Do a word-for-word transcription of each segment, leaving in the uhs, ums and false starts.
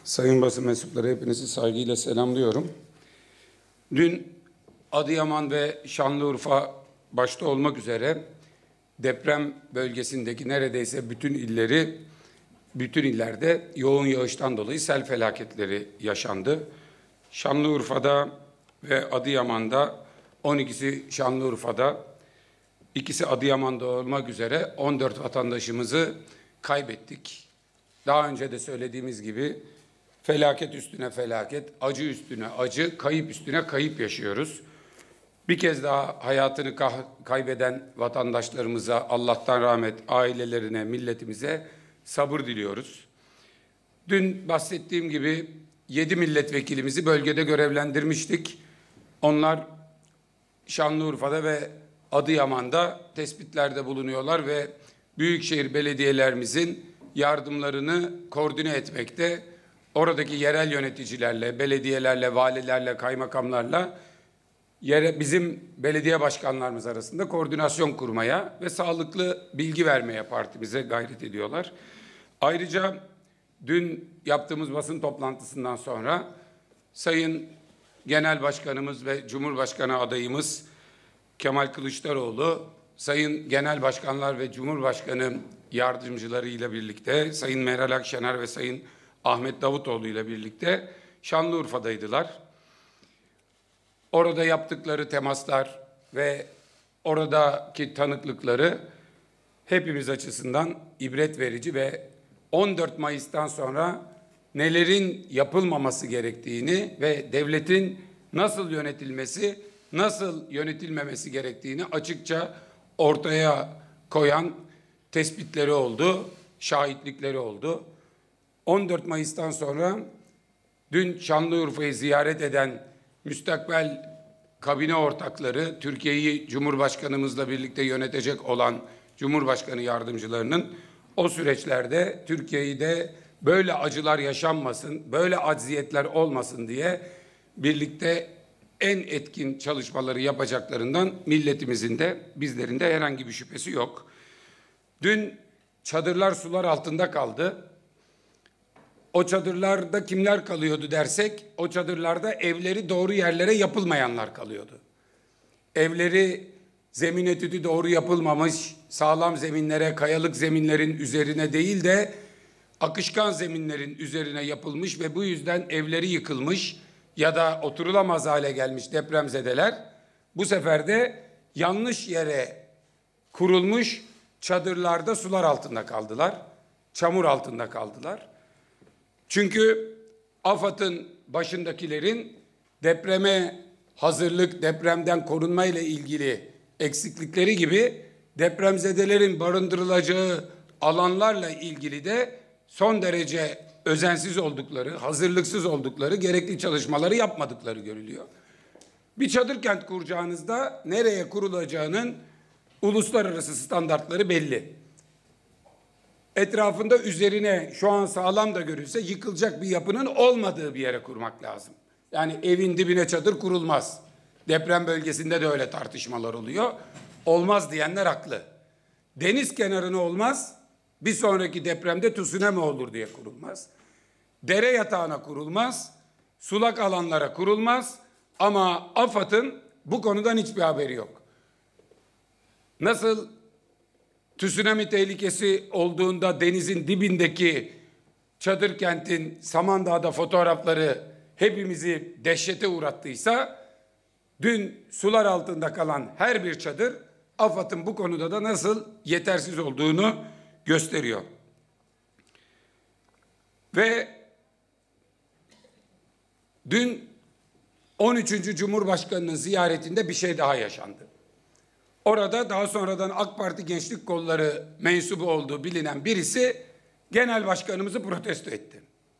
Sayın basın mensupları, hepinizi saygıyla selamlıyorum. Dün Adıyaman ve Şanlıurfa başta olmak üzere deprem bölgesindeki neredeyse bütün illeri, bütün illerde yoğun yağıştan dolayı sel felaketleri yaşandı. Şanlıurfa'da ve Adıyaman'da, on ikisi Şanlıurfa'da, ikisi Adıyaman'da olmak üzere on dört vatandaşımızı kaybettik. Daha önce de söylediğimiz gibi felaket üstüne felaket, acı üstüne acı, kayıp üstüne kayıp yaşıyoruz. Bir kez daha hayatını kaybeden vatandaşlarımıza Allah'tan rahmet, ailelerine, milletimize sabır diliyoruz. Dün bahsettiğim gibi yedi milletvekilimizi bölgede görevlendirmiştik. Onlar Şanlıurfa'da ve Adıyaman'da tespitlerde bulunuyorlar ve büyükşehir belediyelerimizin yardımlarını koordine etmekte, oradaki yerel yöneticilerle, belediyelerle, valilerle, kaymakamlarla yere, bizim belediye başkanlarımız arasında koordinasyon kurmaya ve sağlıklı bilgi vermeye partimize gayret ediyorlar. Ayrıca dün yaptığımız basın toplantısından sonra Sayın Genel Başkanımız ve Cumhurbaşkanı adayımız Kemal Kılıçdaroğlu, Sayın Genel Başkanlar ve Cumhurbaşkanı yardımcılarıyla birlikte, Sayın Meral Akşener ve Sayın Ahmet Davutoğlu ile birlikte Şanlıurfa'daydılar. Orada yaptıkları temaslar ve oradaki tanıklıkları hepimiz açısından ibret verici ve on dört Mayıs'tan sonra nelerin yapılmaması gerektiğini ve devletin nasıl yönetilmesi, nasıl yönetilmemesi gerektiğini açıkça ortaya koyan tespitleri oldu, şahitlikleri oldu. on dört Mayıs'tan sonra dün Şanlıurfa'yı ziyaret eden müstakbel kabine ortakları, Türkiye'yi Cumhurbaşkanımızla birlikte yönetecek olan Cumhurbaşkanı yardımcılarının o süreçlerde Türkiye'yi de böyle acılar yaşanmasın, böyle acziyetler olmasın diye birlikte en etkin çalışmaları yapacaklarından milletimizin de bizlerin de herhangi bir şüphesi yok. Dün çadırlar sular altında kaldı. O çadırlarda kimler kalıyordu dersek, o çadırlarda evleri doğru yerlere yapılmayanlar kalıyordu. Evleri zemin etüdü doğru yapılmamış, sağlam zeminlere, kayalık zeminlerin üzerine değil de akışkan zeminlerin üzerine yapılmış ve bu yüzden evleri yıkılmış ya da oturulamaz hale gelmiş depremzedeler bu sefer de yanlış yere kurulmuş çadırlarda sular altında kaldılar, çamur altında kaldılar. Çünkü AFAD'ın başındakilerin depreme hazırlık, depremden korunma ile ilgili eksiklikleri gibi depremzedelerin barındırılacağı alanlarla ilgili de son derece özensiz oldukları, hazırlıksız oldukları, gerekli çalışmaları yapmadıkları görülüyor. Bir çadır kent kuracağınızda nereye kurulacağının uluslararası standartları belli. Etrafında üzerine şu an sağlam da görülse yıkılacak bir yapının olmadığı bir yere kurmak lazım. Yani evin dibine çadır kurulmaz. Deprem bölgesinde de öyle tartışmalar oluyor. Olmaz diyenler haklı. Deniz kenarına olmaz, bir sonraki depremde tsunami olur diye kurulmaz. Dere yatağına kurulmaz, sulak alanlara kurulmaz ama AFAD'ın bu konudan hiçbir haberi yok. Nasıl tsunami tehlikesi olduğunda denizin dibindeki çadır kentin Samandağ'da fotoğrafları hepimizi dehşete uğrattıysa, dün sular altında kalan her bir çadır AFAD'ın bu konuda da nasıl yetersiz olduğunu gösteriyor. Ve dün on üçüncü Cumhurbaşkanı'nın ziyaretinde bir şey daha yaşandı. Orada daha sonradan AK Parti Gençlik Kolları mensubu olduğu bilinen birisi genel başkanımızı protesto etti.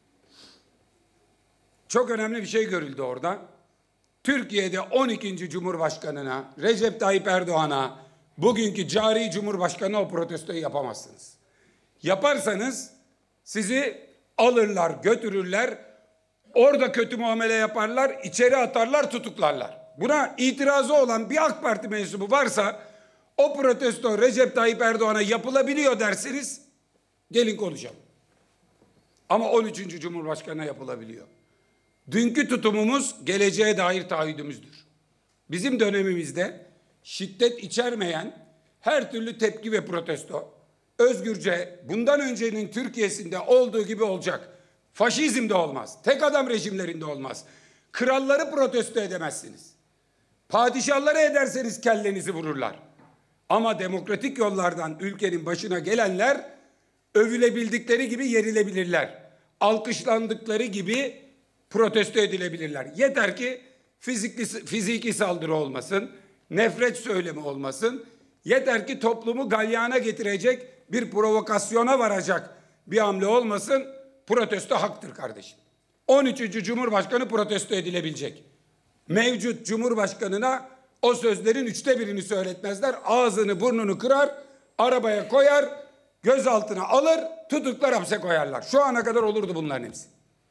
Çok önemli bir şey görüldü orada. Türkiye'de on ikinci Cumhurbaşkanı'na, Recep Tayyip Erdoğan'a, bugünkü cari Cumhurbaşkanı o protestoyu yapamazsınız. Yaparsanız sizi alırlar, götürürler, orada kötü muamele yaparlar, içeri atarlar, tutuklarlar. Buna itirazı olan bir AK Parti mensubu varsa o protesto Recep Tayyip Erdoğan'a yapılabiliyor derseniz gelin konuşalım. Ama on üçüncü Cumhurbaşkanı'na yapılabiliyor. Dünkü tutumumuz geleceğe dair taahhüdümüzdür. Bizim dönemimizde şiddet içermeyen her türlü tepki ve protesto özgürce bundan öncenin Türkiye'sinde olduğu gibi olacak. Faşizmde olmaz. Tek adam rejimlerinde olmaz. Kralları protesto edemezsiniz. Padişahları ederseniz kellenizi vururlar. Ama demokratik yollardan ülkenin başına gelenler övülebildikleri gibi yerilebilirler. Alkışlandıkları gibi protesto edilebilirler. Yeter ki fiziki, fiziki saldırı olmasın, nefret söylemi olmasın. Yeter ki toplumu galyana getirecek bir provokasyona varacak bir hamle olmasın. Protesto haktır kardeşim. on üçüncü Cumhurbaşkanı protesto edilebilecek. Mevcut Cumhurbaşkanına o sözlerin üçte birini söyletmezler. Ağzını burnunu kırar, arabaya koyar, gözaltına alır, tutuklar, hapse koyarlar. Şu ana kadar olurdu bunların hepsi.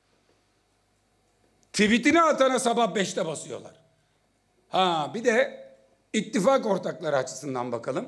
Tweetini atana sabah beşte basıyorlar. Ha bir de ittifak ortakları açısından bakalım.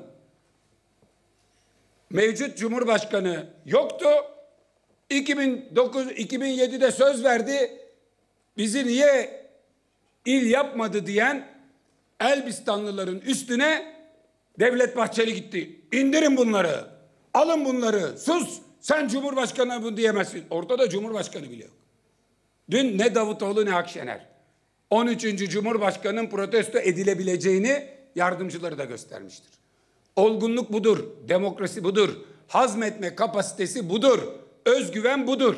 Mevcut Cumhurbaşkanı yoktu. iki bin dokuz iki bin yedide söz verdi. Bizi niye il yapmadı diyen Elbistanlıların üstüne Devlet Bahçeli gitti. İndirin bunları. Alın bunları. Sus. Sen Cumhurbaşkanı bunu diyemezsin. Ortada Cumhurbaşkanı bile yok. Dün ne Davutoğlu ne Akşener on üçüncü Cumhurbaşkanı'nın protesto edilebileceğini yardımcıları da göstermiştir. Olgunluk budur. Demokrasi budur. Hazmetme kapasitesi budur. Özgüven budur.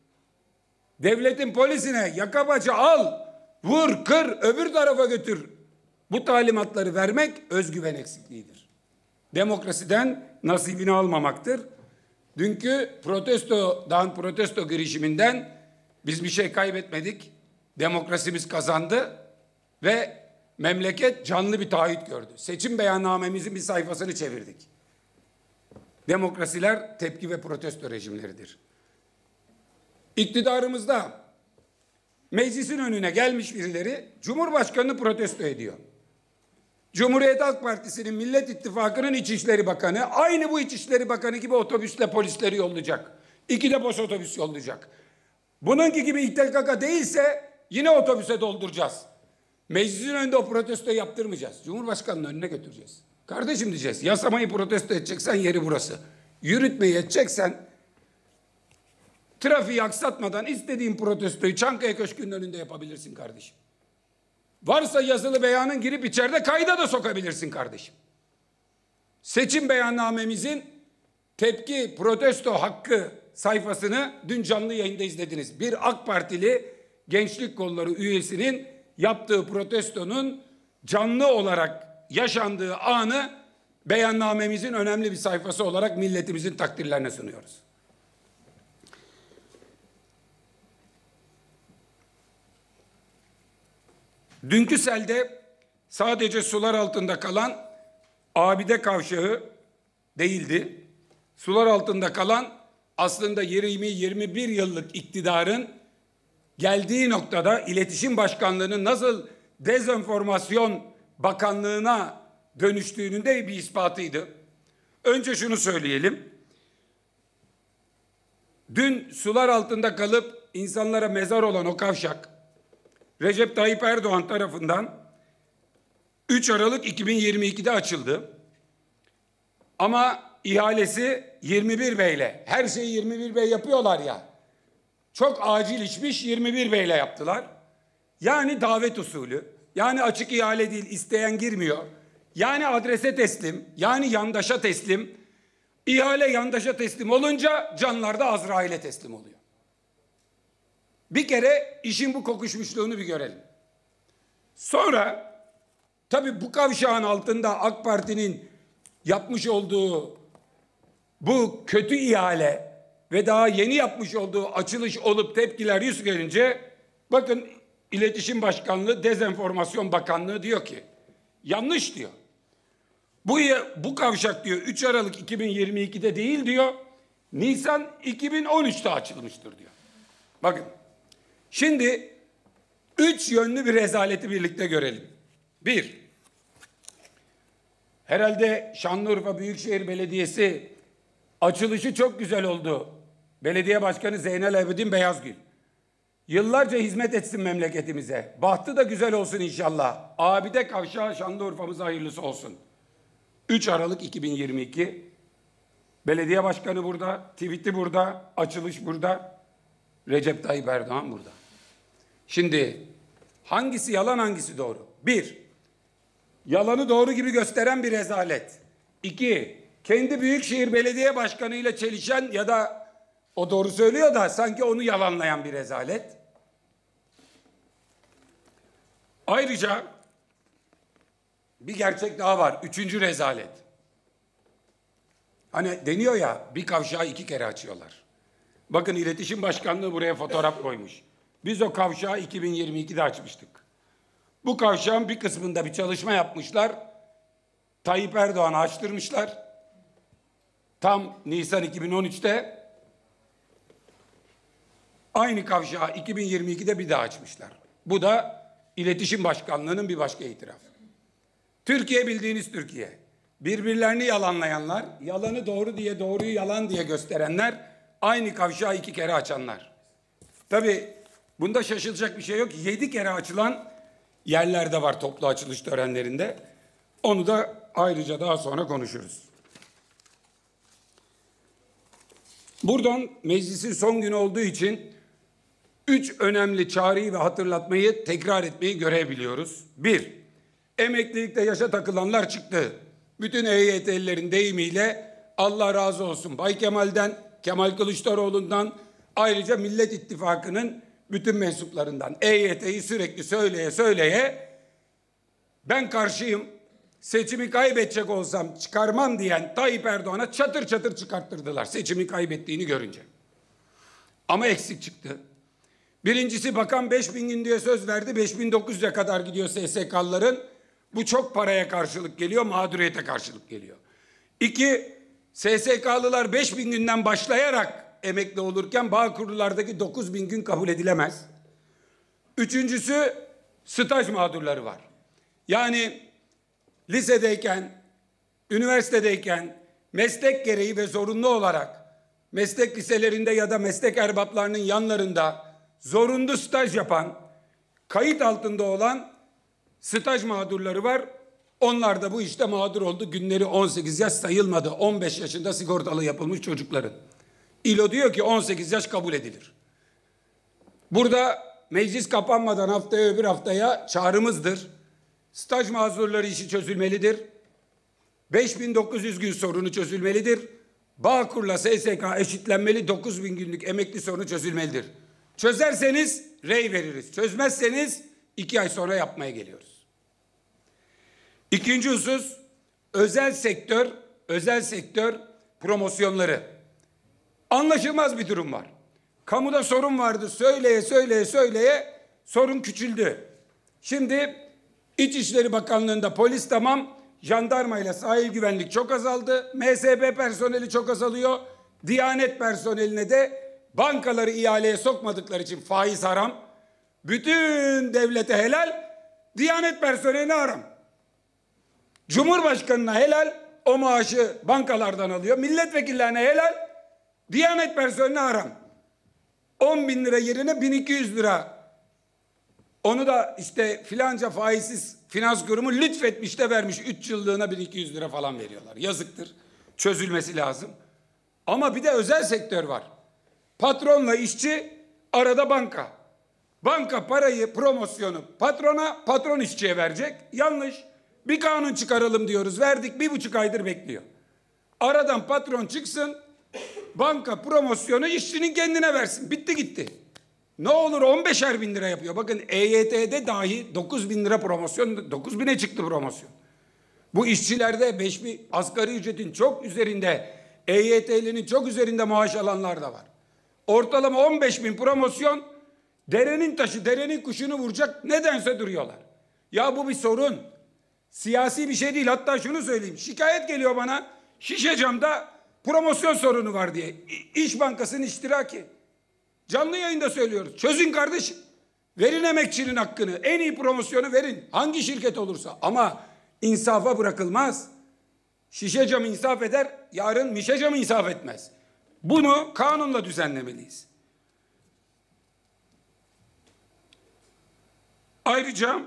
Devletin polisine yaka paça al, vur, kır, öbür tarafa götür. Bu talimatları vermek özgüven eksikliğidir. Demokrasiden nasibini almamaktır. Dünkü protestodan, protesto girişiminden biz bir şey kaybetmedik. Demokrasimiz kazandı ve memleket canlı bir taahhüt gördü. Seçim beyannamemizin bir sayfasını çevirdik. Demokrasiler tepki ve protesto rejimleridir. İktidarımızda meclisin önüne gelmiş birileri Cumhurbaşkanı'nı protesto ediyor. Cumhuriyet Halk Partisi'nin Millet İttifakı'nın İçişleri Bakanı aynı bu İçişleri Bakanı gibi otobüsle polisleri yollayacak. İki de boş otobüs yollayacak. Bununki gibi İ T K K değilse yine otobüse dolduracağız. Meclisin önünde o protesto yaptırmayacağız. Cumhurbaşkanının önüne götüreceğiz. Kardeşim diyeceğiz, yasamayı protesto edeceksen yeri burası. Yürütmeyi edeceksen trafiği aksatmadan istediğin protestoyu Çankaya Köşkü'nün önünde yapabilirsin kardeşim. Varsa yazılı beyanın girip içeride kayda da sokabilirsin kardeşim. Seçim beyannamemizin tepki protesto hakkı sayfasını dün canlı yayında izlediniz. Bir AK Partili Gençlik Kolları üyesinin yaptığı protestonun canlı olarak yaşandığı anı beyannamemizin önemli bir sayfası olarak milletimizin takdirlerine sunuyoruz. Dünkü selde sadece sular altında kalan Abide Kavşağı değildi. Sular altında kalan aslında yirmi yirmi bir yıllık iktidarın geldiği noktada İletişim Başkanlığı'nın nasıl dezenformasyon bakanlığına dönüştüğünün de bir ispatıydı. Önce şunu söyleyelim. Dün sular altında kalıp insanlara mezar olan o kavşak Recep Tayyip Erdoğan tarafından üç Aralık iki bin yirmi ikide açıldı. Ama ihalesi yirmi bir Bey'le. Her şeyi yirmi bir Bey yapıyorlar ya. Çok acil işmiş, yirmi bir Bey'le yaptılar. Yani davet usulü. Yani açık ihale değil, isteyen girmiyor. Yani adrese teslim, yani yandaşa teslim. İhale yandaşa teslim olunca canlar da Azrail'e teslim oluyor. Bir kere işin bu kokuşmuşluğunu bir görelim. Sonra tabii bu kavşağın altında AK Parti'nin yapmış olduğu bu kötü ihale ve daha yeni yapmış olduğu açılış olup tepkiler yüz gelince bakın İletişim Başkanlığı Dezenformasyon Bakanlığı diyor ki yanlış diyor. Bu, bu kavşak diyor üç Aralık iki bin yirmi ikide değil diyor. Nisan iki bin on üçte açılmıştır diyor. Bakın şimdi üç yönlü bir rezaleti birlikte görelim. Bir, herhalde Şanlıurfa Büyükşehir Belediyesi açılışı çok güzel oldu Belediye Başkanı Zeynel Abidin Beyazgül. Yıllarca hizmet etsin memleketimize. Bahtı da güzel olsun inşallah. Abide Kavşağı Şanlıurfa'mıza hayırlısı olsun. üç Aralık iki bin yirmi iki. Belediye Başkanı burada, tweet'i burada, açılış burada. Recep Tayyip Erdoğan burada. Şimdi hangisi yalan, hangisi doğru? Bir, yalanı doğru gibi gösteren bir rezalet. İki, kendi Büyükşehir Belediye Başkanı ile çelişen ya da o doğru söylüyor da sanki onu yalanlayan bir rezalet. Ayrıca bir gerçek daha var. Üçüncü rezalet. Hani deniyor ya, bir kavşağı iki kere açıyorlar. Bakın İletişim Başkanlığı buraya fotoğraf koymuş. Biz o kavşağı iki bin yirmi ikide açmıştık. Bu kavşağın bir kısmında bir çalışma yapmışlar. Tayyip Erdoğan'ı açtırmışlar. Tam Nisan iki bin on üçte aynı kavşağı iki bin yirmi ikide bir daha açmışlar. Bu da İletişim Başkanlığı'nın bir başka itirafı. Türkiye bildiğiniz Türkiye. Birbirlerini yalanlayanlar, yalanı doğru diye doğruyu yalan diye gösterenler, aynı kavşağı iki kere açanlar. Tabii bunda şaşılacak bir şey yok. Yedi kere açılan yerler de var toplu açılış törenlerinde. Onu da ayrıca daha sonra konuşuruz. Buradan meclisin son günü olduğu için üç önemli çağrıyı ve hatırlatmayı tekrar etmeyi görebiliyoruz. Bir, emeklilikte yaşa takılanlar çıktı. Bütün E Y T'lilerin deyimiyle Allah razı olsun Bay Kemal'den, Kemal Kılıçdaroğlu'ndan, ayrıca Millet İttifakı'nın bütün mensuplarından. E Y T'yi sürekli söyleye söyleye ben karşıyım, seçimi kaybedecek olsam çıkarmam diyen Tayyip Erdoğan'a çatır çatır çıkarttırdılar seçimi kaybettiğini görünce. Ama eksik çıktı. Birincisi, bakan beş bin gün diye söz verdi. beş bin dokuz yüze kadar gidiyor S S K'lıların. Bu çok paraya karşılık geliyor, mağduriyete karşılık geliyor. İki, S S K'lılar beş bin günden başlayarak emekli olurken Bağkurlulardaki dokuz bin gün kabul edilemez. Üçüncüsü, staj mağdurları var. Yani lisedeyken, üniversitedeyken meslek gereği ve zorunlu olarak meslek liselerinde ya da meslek erbaplarının yanlarında zorunlu staj yapan, kayıt altında olan staj mağdurları var. Onlar da bu işte mağdur oldu. Günleri on sekiz yaş sayılmadı. on beş yaşında sigortalı yapılmış çocukların. İLO diyor ki on sekiz yaş kabul edilir. Burada meclis kapanmadan haftaya öbür haftaya çağrımızdır. Staj mağdurları işi çözülmelidir. beş bin dokuz yüz gün sorunu çözülmelidir. Bağkur'la S S K eşitlenmeli, dokuz bin günlük emekli sorunu çözülmelidir. Çözerseniz rey veririz. Çözmezseniz iki ay sonra yapmaya geliyoruz. İkinci husus, özel sektör, özel sektör promosyonları. Anlaşılmaz bir durum var. Kamuda sorun vardı, söyleye söyleye söyleye sorun küçüldü. Şimdi İçişleri Bakanlığı'nda polis tamam, jandarma ile sahil güvenlik çok azaldı. M S B personeli çok azalıyor. Diyanet personeline de bankaları ihaleye sokmadıkları için faiz haram. Bütün devlete helal, Diyanet personeline haram. Cumhurbaşkanına helal, o maaşı bankalardan alıyor. Milletvekillerine helal, Diyanet personeline haram. on bin lira yerine bin iki yüz lira. Onu da işte filanca faizsiz finans kurumu lütfetmiş de vermiş. üç yıllığına bin iki yüz lira falan veriyorlar. Yazıktır. Çözülmesi lazım. Ama bir de özel sektör var. Patronla işçi, arada banka. Banka parayı, promosyonu patrona, patron işçiye verecek. Yanlış. Bir kanun çıkaralım diyoruz. Verdik, bir buçuk aydır bekliyor. Aradan patron çıksın, banka promosyonu işçinin kendine versin. Bitti gitti. Ne olur on beşer bin lira yapıyor. Bakın E Y T'de dahi dokuz bin lira promosyon, dokuz bine çıktı promosyon. Bu işçilerde beş bin, asgari ücretin çok üzerinde, E Y T'linin çok üzerinde maaş alanlar da var. Ortalama on beş bin promosyon, derenin taşı, derenin kuşunu vuracak, nedense duruyorlar. Ya bu bir sorun. Siyasi bir şey değil. Hatta şunu söyleyeyim. Şikayet geliyor bana. Şişecam'da promosyon sorunu var diye. İş Bankası'nın iştiraki. Canlı yayında söylüyoruz. Çözün kardeşim. Verin emekçinin hakkını. En iyi promosyonu verin. Hangi şirket olursa. Ama insafa bırakılmaz. Şişecam insaf eder. Yarın Mişecam insaf etmez. Bunu kanunla düzenlemeliyiz. Ayrıca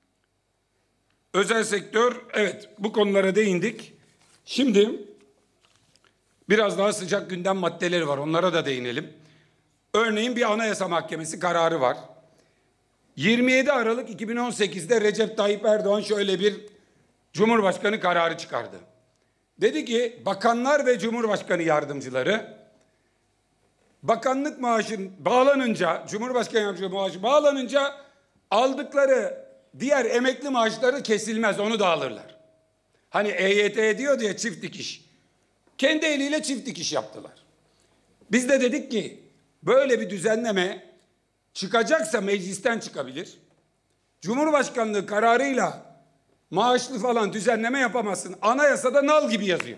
özel sektör, evet bu konulara değindik. Şimdi biraz daha sıcak gündem maddeleri var, onlara da değinelim. Örneğin bir Anayasa Mahkemesi kararı var. yirmi yedi Aralık iki bin on sekiz'de Recep Tayyip Erdoğan şöyle bir Cumhurbaşkanı kararı çıkardı. Dedi ki bakanlar ve Cumhurbaşkanı yardımcıları bakanlık maaşı bağlanınca, Cumhurbaşkanı yardımcısı maaşı bağlanınca aldıkları diğer emekli maaşları kesilmez, onu da alırlar. Hani E Y T diyor diye çift dikiş. Kendi eliyle çift dikiş yaptılar. Biz de dedik ki böyle bir düzenleme çıkacaksa meclisten çıkabilir. Cumhurbaşkanlığı kararıyla maaşlı falan düzenleme yapamazsın. Anayasada nal gibi yazıyor.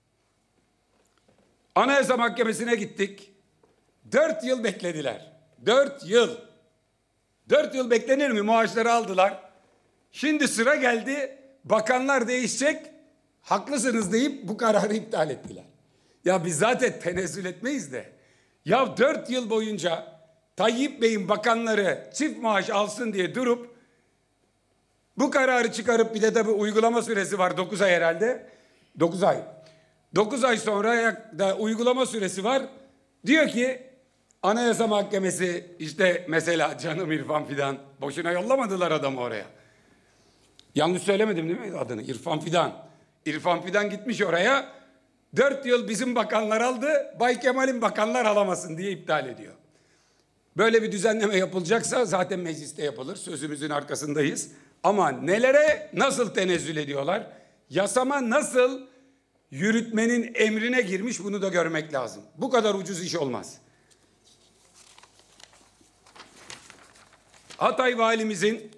Anayasa Mahkemesi'ne gittik. Dört yıl beklediler. Dört yıl. Dört yıl beklenir mi? Maaşları aldılar. Şimdi sıra geldi. Bakanlar değişecek. Haklısınız deyip bu kararı iptal ettiler. Ya biz zaten tenezzül etmeyiz de. Ya dört yıl boyunca Tayyip Bey'in bakanları çift maaş alsın diye durup bu kararı çıkarıp bir de tabii uygulama süresi var dokuz ay herhalde. dokuz ay. dokuz ay sonra da uygulama süresi var. Diyor ki Anayasa Mahkemesi işte mesela canım İrfan Fidan, boşuna yollamadılar adamı oraya. Yanlış söylemedim değil mi adını? İrfan Fidan. İrfan Fidan gitmiş oraya. Dört yıl bizim bakanlar aldı. Bay Kemal'in bakanlar alamasın diye iptal ediyor. Böyle bir düzenleme yapılacaksa zaten mecliste yapılır. Sözümüzün arkasındayız. Ama nelere nasıl tenezzül ediyorlar? Yasama nasıl yürütmenin emrine girmiş, bunu da görmek lazım. Bu kadar ucuz iş olmaz. Hatay valimizin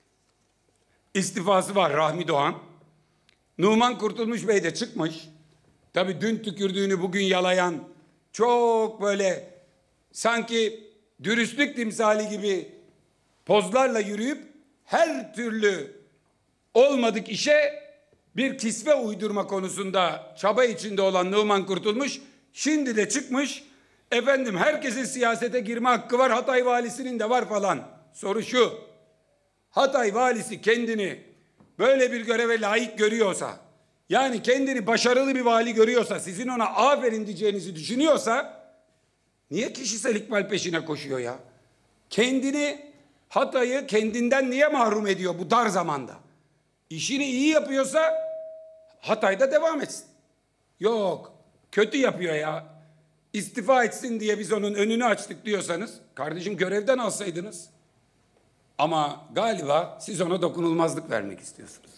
istifası var, Rahmi Doğan. Numan Kurtulmuş Bey de çıkmış. Tabii dün tükürdüğünü bugün yalayan, çok böyle sanki dürüstlük timsali gibi pozlarla yürüyüp her türlü olmadık işe bir kisve uydurma konusunda çaba içinde olan Numan Kurtulmuş şimdi de çıkmış. Efendim herkesin siyasete girme hakkı var, Hatay valisinin de var falan. Soru şu: Hatay valisi kendini böyle bir göreve layık görüyorsa, yani kendini başarılı bir vali görüyorsa, sizin ona aferin diyeceğinizi düşünüyorsa niye kişisel ikbal peşine koşuyor ya? Kendini, Hatay'ı kendinden niye mahrum ediyor bu dar zamanda? İşini iyi yapıyorsa Hatay'da devam etsin. Yok, kötü yapıyor ya, İstifa etsin diye biz onun önünü açtık diyorsanız, kardeşim görevden alsaydınız. Ama galiba siz ona dokunulmazlık vermek istiyorsunuz.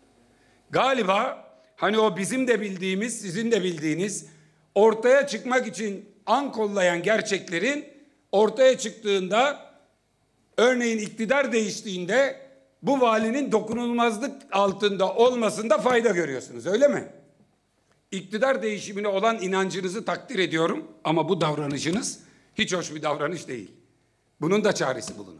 Galiba hani o bizim de bildiğimiz, sizin de bildiğiniz, ortaya çıkmak için an kollayan gerçeklerin ortaya çıktığında, örneğin iktidar değiştiğinde bu valinin dokunulmazlık altında olmasında fayda görüyorsunuz, öyle mi? İktidar değişimine olan inancınızı takdir ediyorum ama bu davranışınız hiç hoş bir davranış değil. Bunun da çaresi bulunur.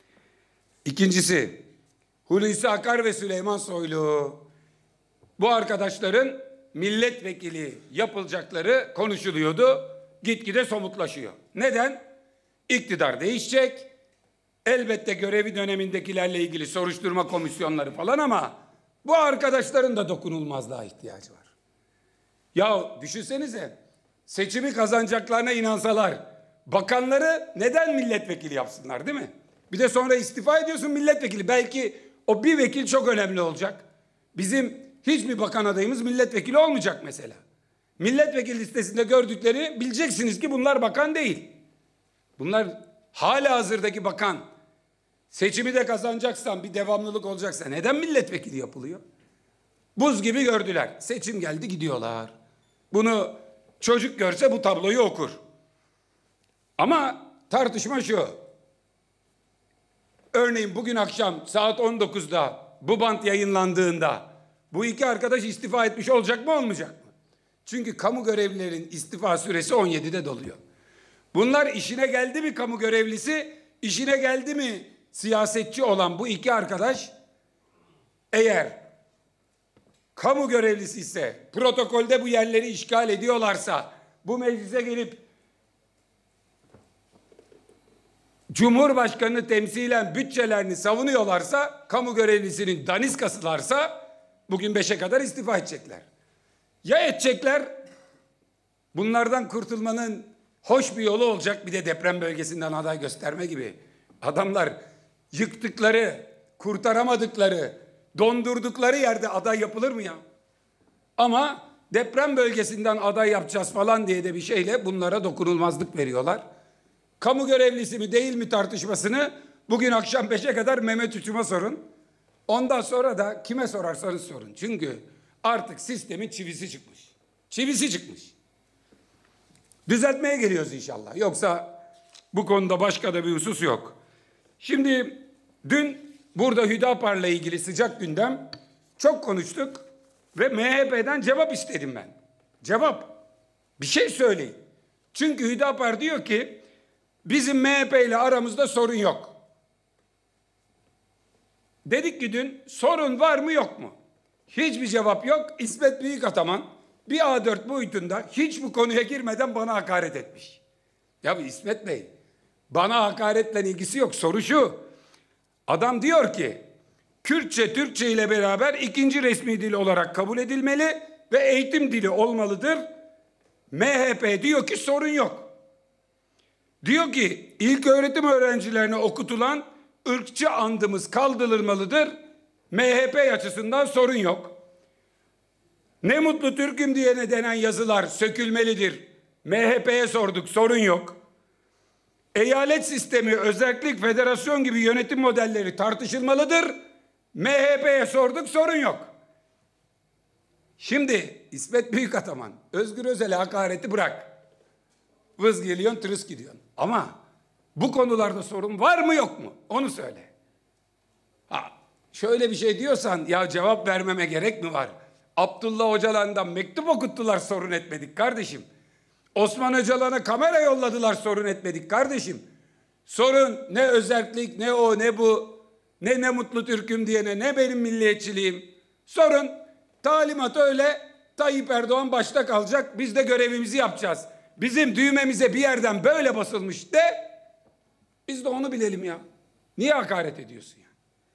İkincisi, Hulusi Akar ve Süleyman Soylu. Bu arkadaşların milletvekili yapılacakları konuşuluyordu. Gitgide somutlaşıyor. Neden? İktidar değişecek. Elbette görevi dönemindekilerle ilgili soruşturma komisyonları falan, ama bu arkadaşların da dokunulmazlığa ihtiyacı var. Ya düşünsenize, seçimi kazanacaklarına inansalar bakanları neden milletvekili yapsınlar, değil mi? Bir de sonra istifa ediyorsun milletvekili. Belki o bir vekil çok önemli olacak. Bizim hiçbir bakan adayımız milletvekili olmayacak mesela. Milletvekili listesinde gördükleri, bileceksiniz ki bunlar bakan değil. Bunlar hala hazırdaki bakan. Seçimi de kazanacaksan, bir devamlılık olacaksa neden milletvekili yapılıyor? Buz gibi gördüler. Seçim geldi gidiyorlar. Bunu çocuk görse bu tabloyu okur. Ama tartışma şu: örneğin bugün akşam saat on dokuzda bu bant yayınlandığında bu iki arkadaş istifa etmiş olacak mı, olmayacak mı? Çünkü kamu görevlilerin istifa süresi on yedide doluyor. Bunlar işine geldi mi kamu görevlisi, işine geldi mi siyasetçi olan bu iki arkadaş, eğer kamu görevlisi ise, protokolde bu yerleri işgal ediyorlarsa, bu meclise gelip Cumhurbaşkanı'nı temsilen bütçelerini savunuyorlarsa, kamu görevlisinin daniskasılarsa bugün beşe kadar istifa edecekler. Ya edecekler, bunlardan kurtulmanın hoş bir yolu olacak, bir de deprem bölgesinden aday gösterme gibi. Adamlar yıktıkları, kurtaramadıkları, dondurdukları yerde aday yapılır mı ya? Ama deprem bölgesinden aday yapacağız falan diye de bir şeyle bunlara dokunulmazlık veriyorlar. Kamu görevlisi mi değil mi tartışmasını bugün akşam beşe kadar Mehmet Uçum'a sorun. Ondan sonra da kime sorarsanız sorun. Çünkü artık sistemin çivisi çıkmış. Çivisi çıkmış. Düzeltmeye geliyoruz inşallah. Yoksa bu konuda başka da bir husus yok. Şimdi dün burada Hüdapar'la ilgili sıcak gündem çok konuştuk ve M H P'den cevap istedim ben. Cevap. Bir şey söyleyin. Çünkü Hüdapar diyor ki bizim M H P ile aramızda sorun yok. Dedik ki dün sorun var mı yok mu? Hiçbir cevap yok. İsmet Büyükataman bir A dört boyutunda hiç bu konuya girmeden bana hakaret etmiş. Ya İsmet Bey, bana hakaretle ilgisi yok. Soru şu. Adam diyor ki Kürtçe Türkçe ile beraber ikinci resmi dil olarak kabul edilmeli ve eğitim dili olmalıdır. M H P diyor ki sorun yok. Diyor ki ilk öğretim öğrencilerine okutulan ırkçı andımız kaldırılmalıdır. M H P açısından sorun yok. Ne mutlu Türk'üm diyene denen yazılar sökülmelidir. M H P'ye sorduk, sorun yok. Eyalet sistemi, özellik, federasyon gibi yönetim modelleri tartışılmalıdır. M H P'ye sorduk, sorun yok. Şimdi İsmet Büyükataman, Özgür Özel'e hakareti bırak. Vız geliyorsun, tırıs gidiyorsun. Ama bu konularda sorun var mı yok mu? Onu söyle. Ha, şöyle bir şey diyorsan ya cevap vermeme gerek mi var? Abdullah Öcalan'dan mektup okuttular, sorun etmedik kardeşim. Osman Öcalan'a kamera yolladılar, sorun etmedik kardeşim. Sorun ne özerklik, ne o ne bu, ne ne mutlu Türk'üm diyene, ne benim milliyetçiliğim. Sorun talimat öyle, Tayyip Erdoğan başta kalacak, biz de görevimizi yapacağız. Bizim düğmemize bir yerden böyle basılmış de biz de onu bilelim ya. Niye hakaret ediyorsun ya?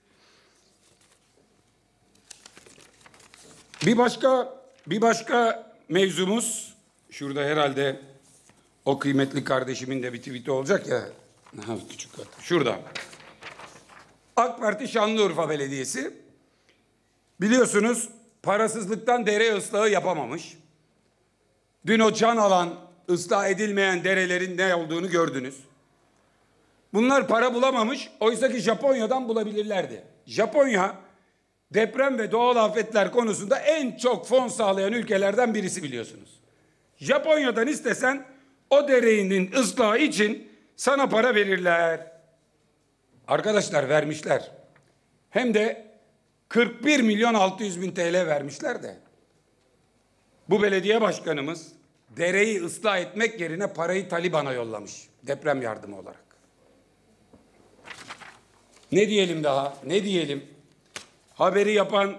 Bir başka bir başka mevzumuz, şurada herhalde o kıymetli kardeşimin de bir tweet'i olacak ya. Ha, küçük şurada. AK Parti Şanlıurfa Belediyesi biliyorsunuz parasızlıktan dere ıslahı yapamamış. Dün o can alan, ıslah edilmeyen derelerin ne olduğunu gördünüz. Bunlar para bulamamış, oysa ki Japonya'dan bulabilirlerdi. Japonya deprem ve doğal afetler konusunda en çok fon sağlayan ülkelerden birisi biliyorsunuz. Japonya'dan istesen o derenin ıslahı için sana para verirler. Arkadaşlar vermişler. Hem de kırk bir milyon altı yüz bin T L vermişler de. Bu belediye başkanımız dereyi ıslah etmek yerine parayı Taliban'a yollamış. Deprem yardımı olarak. Ne diyelim daha? Ne diyelim? Haberi yapan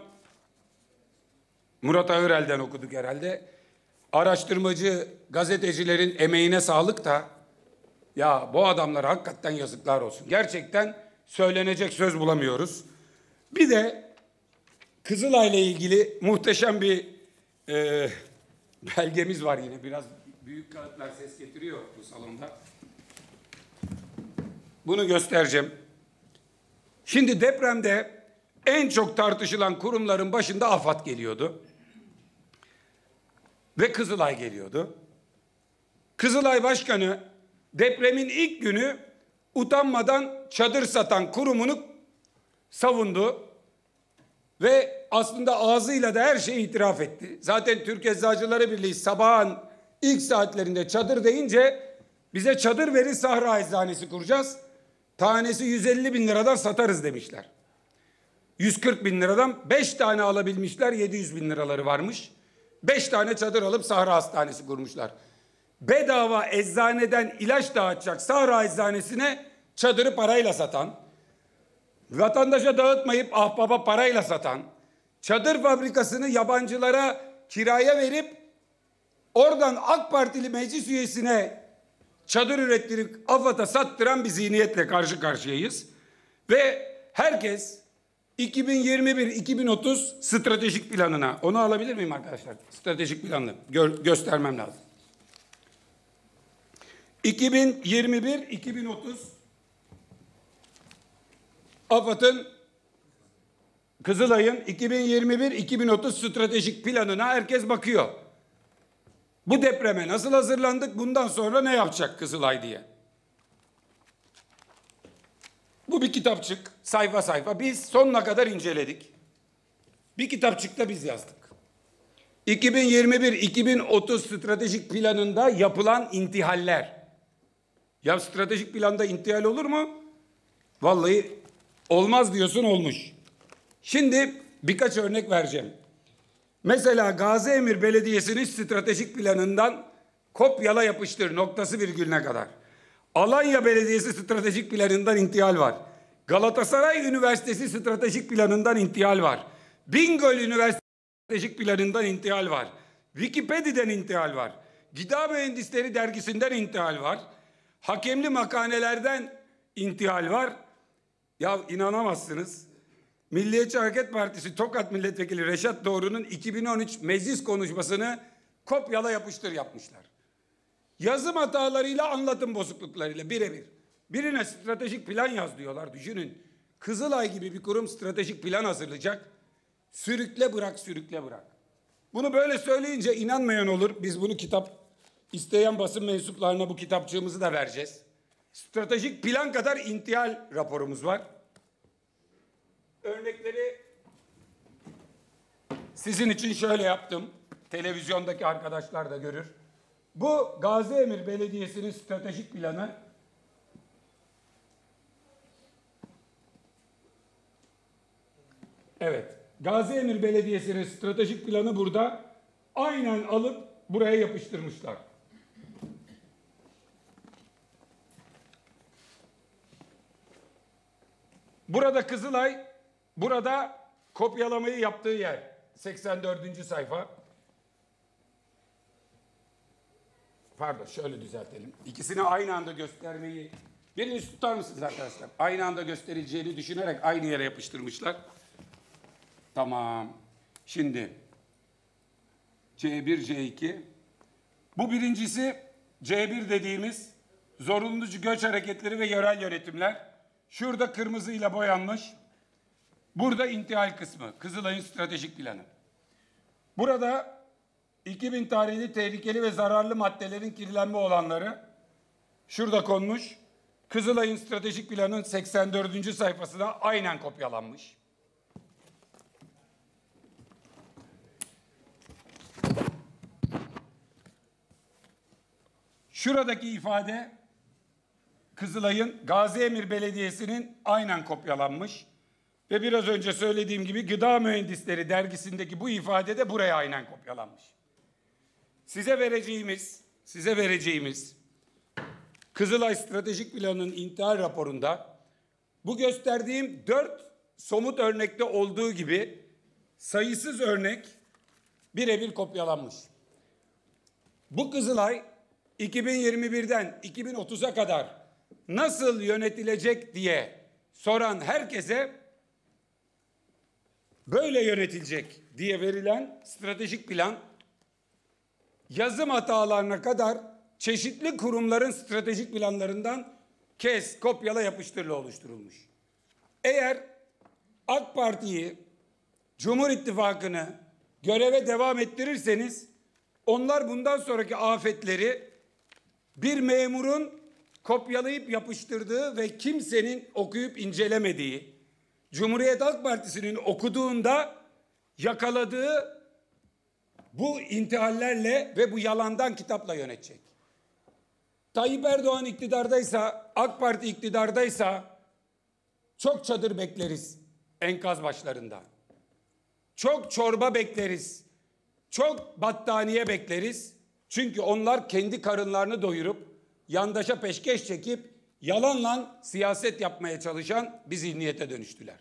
Murat Ağırel'den okuduk herhalde. Araştırmacı gazetecilerin emeğine sağlık da ya bu adamlara hakikaten yazıklar olsun. Gerçekten söylenecek söz bulamıyoruz. Bir de Kızılay'la ilgili muhteşem bir e, belgemiz var yine. Biraz büyük kağıtlar ses getiriyor bu salonda. Bunu göstereceğim. Şimdi depremde en çok tartışılan kurumların başında AFAD geliyordu. Ve Kızılay geliyordu. Kızılay Başkanı depremin ilk günü utanmadan çadır satan kurumunu savundu. Ve aslında ağzıyla da her şeyi itiraf etti. Zaten Türk Eczacıları Birliği sabahın ilk saatlerinde çadır deyince bize çadır verin, Sahra Eczanesi kuracağız. Tanesi yüz elli bin liradan satarız demişler. yüz kırk bin liradan beş tane alabilmişler, yedi yüz bin liraları varmış. beş tane çadır alıp Sahra Hastanesi kurmuşlar. Bedava eczaneden ilaç dağıtacak Sahra Eczanesine çadırı parayla satan, vatandaşa dağıtmayıp ahbaba parayla satan, çadır fabrikasını yabancılara kiraya verip oradan AK Partili meclis üyesine çadır ürettirip AFAD'a sattıran bir zihniyetle karşı karşıyayız. Ve herkes iki bin yirmi bir iki bin otuz stratejik planına, onu alabilir miyim arkadaşlar? Stratejik planını gö göstermem lazım. iki bin yirmi bir iki bin otuz AFAD'ın, Kızılay'ın iki bin yirmi bir iki bin otuz stratejik planına herkes bakıyor. Bu depreme nasıl hazırlandık, bundan sonra ne yapacak Kızılay diye. Bu bir kitapçık, sayfa sayfa. Biz sonuna kadar inceledik. Bir kitapçıkta biz yazdık. iki bin yirmi bir iki bin otuz stratejik planında yapılan intihaller. Ya stratejik planda intihal olur mu? Vallahi olmaz diyorsun, olmuş. Şimdi birkaç örnek vereceğim. Mesela Gaziemir Belediyesi'nin stratejik planından kopyala yapıştır noktası virgülüne kadar. Alanya Belediyesi stratejik planından intihal var. Galatasaray Üniversitesi stratejik planından intihal var. Bingöl Üniversitesi stratejik planından intihal var. Wikipedia'dan intihal var. Gıda Mühendisleri dergisinden intihal var. Hakemli makanelerden intihal var. Ya inanamazsınız. Milliyetçi Hareket Partisi Tokat Milletvekili Reşat Doğru'nun iki bin on üç meclis konuşmasını kopyala yapıştır yapmışlar. Yazım hatalarıyla, anlatım bozukluklarıyla birebir. Birine stratejik plan yaz diyorlar. Düşünün. Kızılay gibi bir kurum stratejik plan hazırlayacak. Sürükle bırak, sürükle bırak. Bunu böyle söyleyince inanmayan olur. Biz bunu kitap isteyen basın mensuplarına bu kitapçığımızı da vereceğiz. Stratejik plan kadar intihal raporumuz var. Örnekleri sizin için şöyle yaptım. Televizyondaki arkadaşlar da görür. Bu Gaziemir Belediyesi'nin stratejik planı. Evet. Gaziemir Belediyesi'nin stratejik planı burada. Aynen alıp buraya yapıştırmışlar. Burada Kızılay, burada kopyalamayı yaptığı yer. seksen dördüncü sayfa. Pardon, şöyle düzeltelim. İkisini aynı anda göstermeyi, birini tutar mısınız arkadaşlar? Aynı anda gösterileceğini düşünerek aynı yere yapıştırmışlar. Tamam. Şimdi C bir, C iki. Bu birincisi C bir dediğimiz zorunlu göç hareketleri ve yerel yönetimler. Şurada kırmızıyla boyanmış. Burada intihal kısmı. Kızılay'ın stratejik planı. Burada iki bin tarihli tehlikeli ve zararlı maddelerin kirlenme olanları. Şurada konmuş. Kızılay'ın stratejik planının seksen dördüncü sayfasına aynen kopyalanmış. Şuradaki ifade Kızılay'ın Gaziemir Belediyesi'nin aynen kopyalanmış. Ve biraz önce söylediğim gibi Gıda Mühendisleri dergisindeki bu ifade de buraya aynen kopyalanmış. Size vereceğimiz, size vereceğimiz Kızılay Stratejik Planı'nın intihal raporunda bu gösterdiğim dört somut örnekte olduğu gibi sayısız örnek birebir kopyalanmış. Bu Kızılay iki bin yirmi birden iki bin otuza kadar nasıl yönetilecek diye soran herkese böyle yönetilecek diye verilen stratejik plan, yazım hatalarına kadar çeşitli kurumların stratejik planlarından kes, kopyala, yapıştırla oluşturulmuş. Eğer AK Parti'yi, Cumhur İttifakı'nı göreve devam ettirirseniz, onlar bundan sonraki afetleri bir memurun kopyalayıp yapıştırdığı ve kimsenin okuyup incelemediği, Cumhuriyet Halk Partisi'nin okuduğunda yakaladığı bu intihallerle ve bu yalandan kitapla yönetecek. Tayyip Erdoğan iktidardaysa, AK Parti iktidardaysa çok çadır bekleriz enkaz başlarında. Çok çorba bekleriz. Çok battaniye bekleriz. Çünkü onlar kendi karınlarını doyurup yandaşa peşkeş çekip yalanla siyaset yapmaya çalışan bir zihniyete dönüştüler.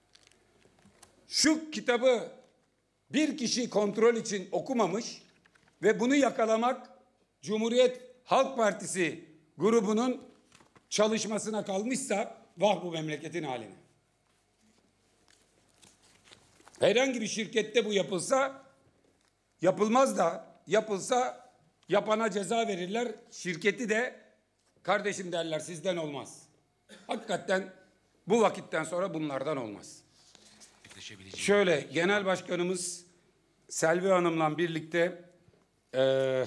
Şu kitabı bir kişi kontrol için okumamış, Ve bunu yakalamak Cumhuriyet Halk Partisi grubunun çalışmasına kalmışsa vah bu memleketin haline. Herhangi bir şirkette bu yapılsa, yapılmaz da yapılsa yapana ceza verirler. Şirketi de kardeşim derler, sizden olmaz. Hakikaten bu vakitten sonra bunlardan olmaz. Şöyle genel başkanımız Selvi Hanım'la birlikte e,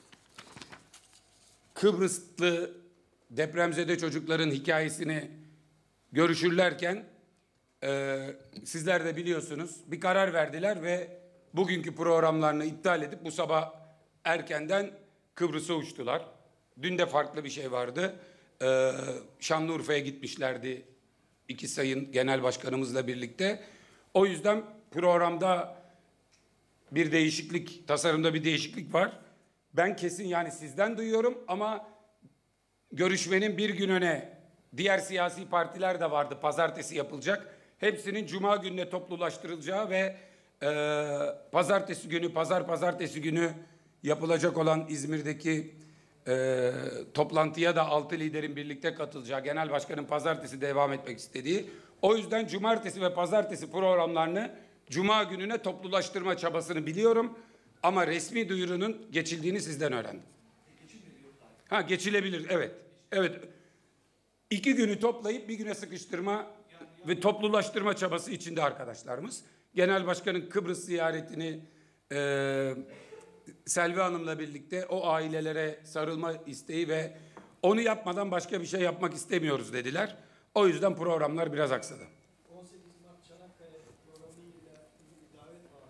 Kıbrıslı depremzede çocukların hikayesini görüşürlerken e, sizler de biliyorsunuz bir karar verdiler ve bugünkü programlarını iptal edip bu sabah erkenden Kıbrıs'a uçtular. Dün de farklı bir şey vardı. E, Şanlıurfa'ya gitmişlerdi iki sayın genel başkanımızla birlikte. O yüzden programda bir değişiklik, tasarımda bir değişiklik var. Ben kesin yani sizden duyuyorum ama görüşmenin bir gün öne diğer siyasi partiler de vardı. Pazartesi yapılacak. Hepsinin cuma gününe toplulaştırılacağı ve e, pazartesi günü, pazar pazartesi günü yapılacak olan İzmir'deki e, toplantıya da altı liderin birlikte katılacağı, genel başkanın pazartesi devam etmek istediği. O yüzden cumartesi ve pazartesi programlarını cuma gününe toplulaştırma çabasını biliyorum. Ama resmi duyurunun geçildiğini sizden öğrendim. Ha geçilebilir, evet. Evet. İki günü toplayıp bir güne sıkıştırma ve toplulaştırma çabası içinde arkadaşlarımız. Genel Başkan'ın Kıbrıs ziyaretini e, Selvi Hanım'la birlikte o ailelere sarılma isteği ve onu yapmadan başka bir şey yapmak istemiyoruz dediler. O yüzden programlar biraz aksadı. on sekiz Mart Çanakkale programıyla bir davet var.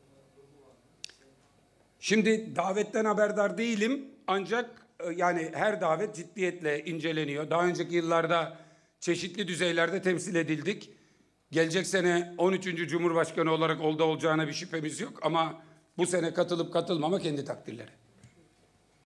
Şimdi davetten haberdar değilim ancak yani her davet ciddiyetle inceleniyor. Daha önceki yıllarda çeşitli düzeylerde temsil edildik. Gelecek sene on üçüncü Cumhurbaşkanı olarak oldu olacağına bir şüphemiz yok ama bu sene katılıp katılmama kendi takdirleri.